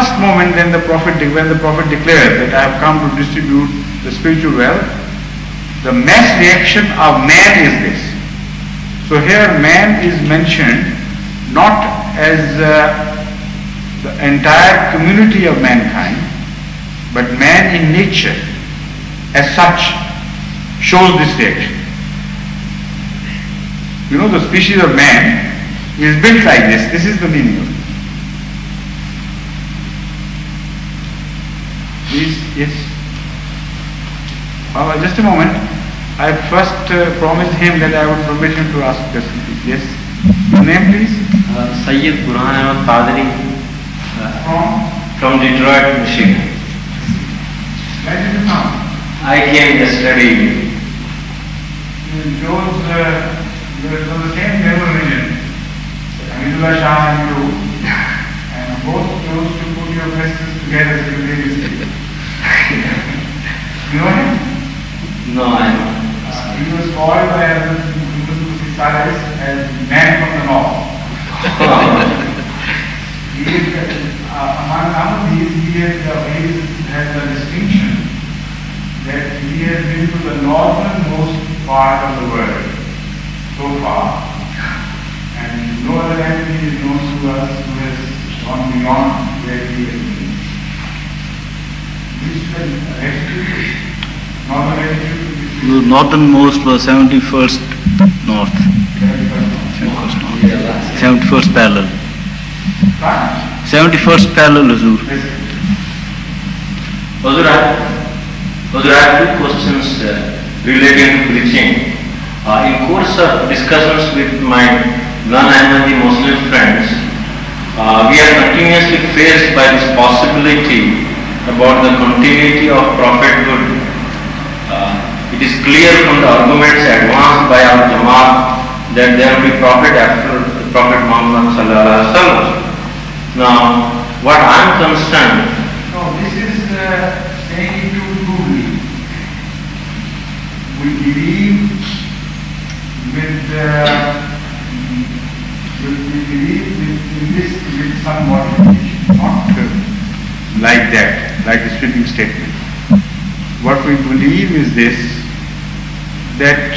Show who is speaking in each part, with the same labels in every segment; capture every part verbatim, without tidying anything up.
Speaker 1: first moment when the Prophet, when the Prophet declared that I have come to distribute the spiritual wealth, the mass reaction of man is this. So here man is mentioned not as uh, the entire community of mankind, but man in nature as such shows this reaction. You know, the species of man is built like this. This is the meaning of it. Please, yes. Uh, just a moment. I first uh, promised him that I would permit him to ask a question. Yes. Your name, please?
Speaker 2: Uh, Sayyid Burhan Ahmad Qadri. Uh,
Speaker 1: from?
Speaker 2: From Detroit, Michigan.
Speaker 1: Where did you come?
Speaker 2: I came yesterday.
Speaker 1: Those, uh, from the same Nehru religion, Hamidullah Shah and you, and both chose to put your questions together simultaneously. You know him?
Speaker 2: No, I don't.
Speaker 1: Uh, he was called by Yunus Salis as man from the north. He is, uh, among some of these, he has, uh, he has a distinction that he has been to the northernmost part of the world so far, and no other entity is known to us who has gone beyond where he has been. Which is the latitude? Northern latitude?
Speaker 3: The northernmost was seventy-first north.
Speaker 1: seventy-first north.
Speaker 3: seventy-first parallel.
Speaker 1: Right?
Speaker 3: seventy-first parallel, Hazur.
Speaker 2: Hazur, I Hazur, I have two questions uh, relating to preaching. Uh, in course of discussions with my non-Ahmadi Muslim friends, uh, we are continuously faced by this possibility about the continuity of prophethood. Uh, it is clear from the arguments advanced by our Jamaat that there will be prophet after the Prophet Muhammad sallallahu alaihi wasallam. Now, what I am concerned.
Speaker 1: No, this is uh, saying it too crudely. We believe with, uh, with we believe with, in this with some modification, not uh, like that, like the sweeping statement. What we believe is this, that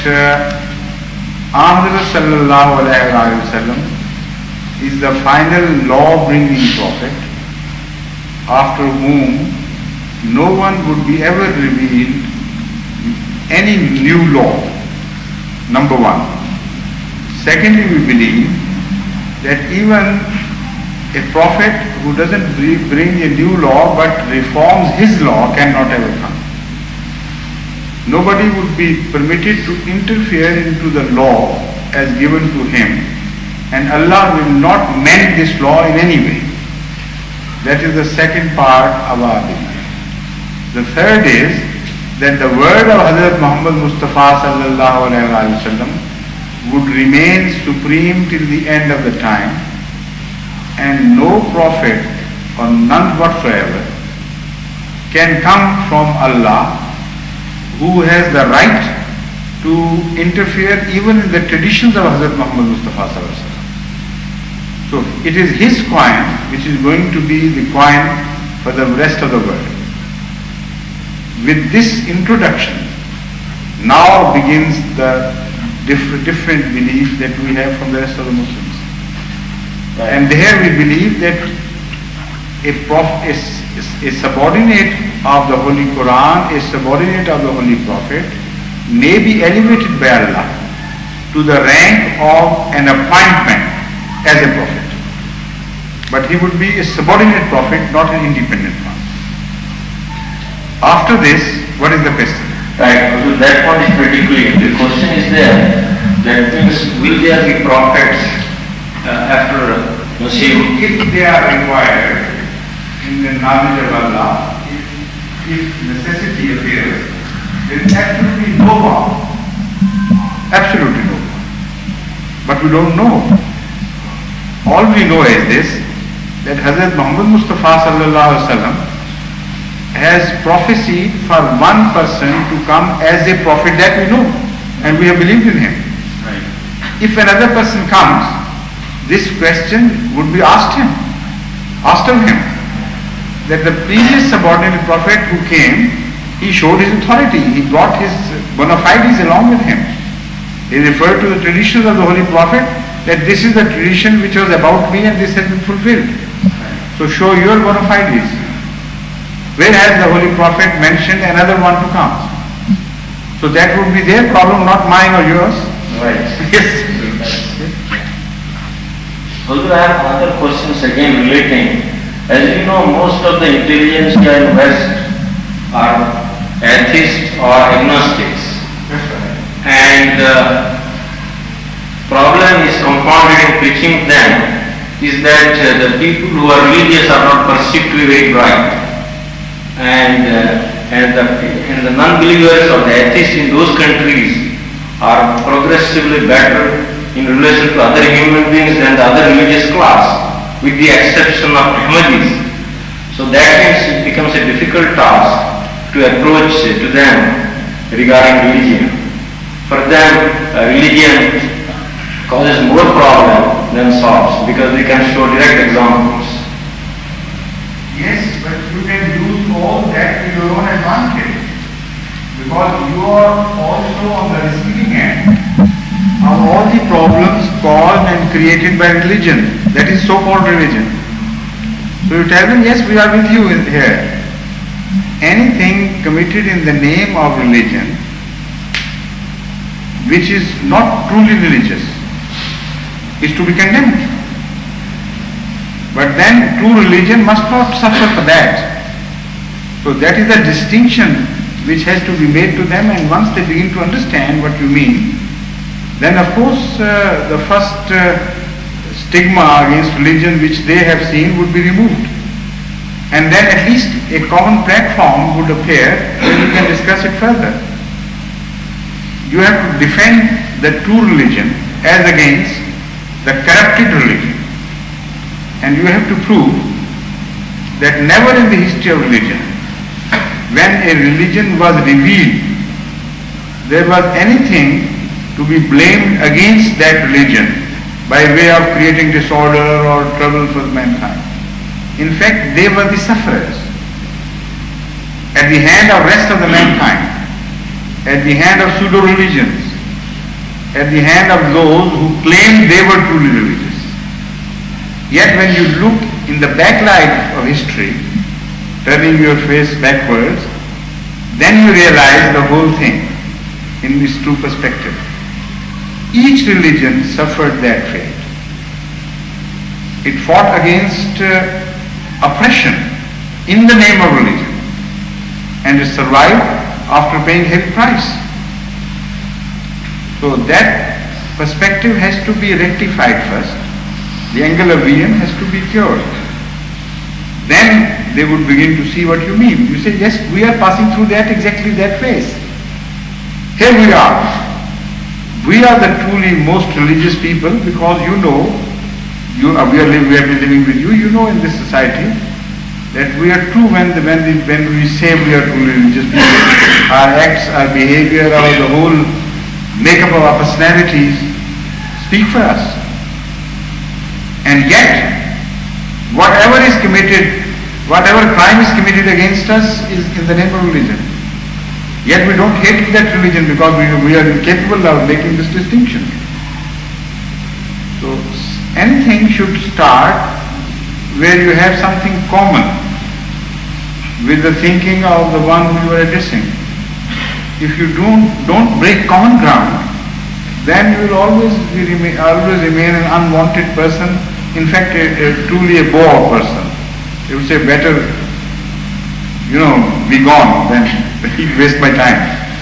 Speaker 1: uh, Ahmad sallallahu alayhi wa sallam is the final law-bringing prophet, after whom no one would be ever revealed any new law. Number one. Secondly, we believe that even a prophet who doesn't bring a new law but reforms his law cannot ever come. Nobody would be permitted to interfere into the law as given to him, and Allah will not mend this law in any way. That is the second part of our belief. The third is that the word of Hazrat Muhammad Mustafa sallallahu alayhi wa sallam would remain supreme till the end of the time, and no prophet or none whatsoever can come from Allah who has the right to interfere even in the traditions of Hazrat Muhammad Mustafa sallallahu alayhi wa sallam. So it is his coin which is going to be the coin for the rest of the world. With this introduction, now begins the diff- different belief that we have from the rest of the Muslims. Right. And there we believe that a, prof- a, a subordinate of the Holy Quran, a subordinate of the Holy Prophet, may be elevated by Allah to the rank of an appointment as a prophet. But he would be a subordinate prophet, not an independent one. After this, what is the question?
Speaker 2: Right, so that point is pretty clear. The question is there, that means will there be prophets uh, after Masih?
Speaker 1: If they are required in the knowledge of Allah, if, if necessity appears, there is absolutely no one. Absolutely no one. But we don't know. All we know is this, that Hazrat Muhammad Mustafa sallallahu alaihi wasallam has prophesied for one person to come as a prophet, that we know, and we have believed in him.
Speaker 2: Right.
Speaker 1: If another person comes, this question would be asked him, asked of him. that the previous subordinate prophet who came, he showed his authority. He brought his bona fides along with him. He referred to the traditions of the Holy Prophet, that this is the tradition which was about me and this has been fulfilled. So show your bona fides. Where has the Holy Prophet mentioned another one to come? So that would be their problem, not mine or yours.
Speaker 2: Right.
Speaker 1: Yes.
Speaker 2: Although I have other questions again relating. As you know, most of the intelligentsia in West are atheists or agnostics. And the uh, problem is compounded in preaching them is that uh, the people who are religious are not perceived to be very bright. And, uh, and, the, and the non-believers or the atheists in those countries are progressively better in relation to other human beings than the other religious class, with the exception of Ahmadis. So that means it becomes a difficult task to approach to them regarding religion. For them, uh, religion causes more problem than solves, because we can show direct examples.
Speaker 1: Yes, but you can use all that to your own advantage, because you are also on the receiving end of all the problems caused and created by religion, that is so-called religion. So you tell them, yes, we are with you here. Anything committed in the name of religion which is not truly religious is to be condemned. But then true religion must not suffer for that. So that is the distinction which has to be made to them, and once they begin to understand what you mean, then of course uh, the first uh, stigma against religion which they have seen would be removed. And then at least a common platform would appear where you can discuss it further. You have to defend the true religion as against the corrupted religion. And you have to prove that never in the history of religion, when a religion was revealed, there was anything to be blamed against that religion by way of creating disorder or trouble for mankind. In fact, they were the sufferers at the hand of rest of the mankind, at the hand of pseudo-religions, at the hand of those who claimed they were truly religious. Yet when you look in the backlight of history, turning your face backwards, then you realize the whole thing in this true perspective. Each religion suffered that fate. It fought against uh, oppression in the name of religion, and it survived after paying heavy price. So that perspective has to be rectified first. The angle of vision has to be cured. Then they would begin to see what you mean. You say, yes, we are passing through that, exactly that phase. Here we are. We are the truly most religious people, because you know, you are, we, are li- we have been living with you, you know in this society that we are true when, the, when, the, when we say we are truly religious people. Our acts, our behavior, our the whole makeup of our personalities speak for us. And yet, whatever is committed, whatever crime is committed against us is in the name of religion. Yet we don't hate that religion because we, we are incapable of making this distinction. So anything should start where you have something common with the thinking of the one who you are addressing. If you don't, don't break common ground, then you will always, be, always remain an unwanted person. In fact, a, a, truly a bore person. You would say, better, you know, be gone than waste my time.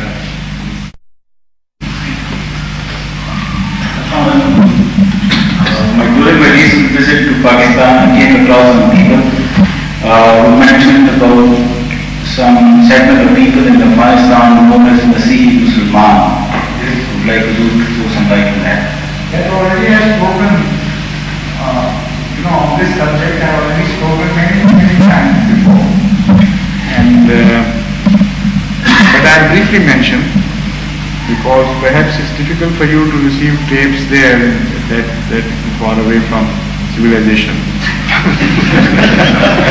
Speaker 3: Uh, during my recent visit to Pakistan, I came across some people uh, who mentioned about some segment of people in Afghanistan known as the Sikh Musliman. I would like to do, do some light on that.
Speaker 1: That already has spoken. Uh, you know, on this subject I have already spoken many, many times before. And, uh, but I have briefly mentioned, because perhaps it's difficult for you to receive tapes there that, that far away from civilization.